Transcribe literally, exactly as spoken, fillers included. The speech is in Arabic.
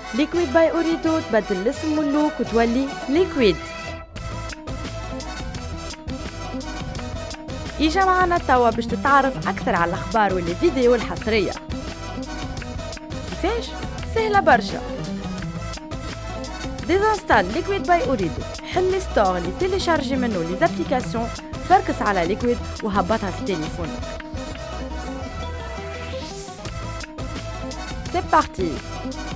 ليكويد باي أوريدو تبدل الاسم واللوك وتولي ليكويد. إجا معنا توا باش تتعرف أكثر على الأخبار والفيديو الحصرية. كيفاش؟ سهلة برشا. ديزانستال ليكويد باي أوريدو، حل ستور اللي تيليشارجي منه لي زابليكاسيون، فركس على ليكويد وهبطها في تليفونك. C'est parti!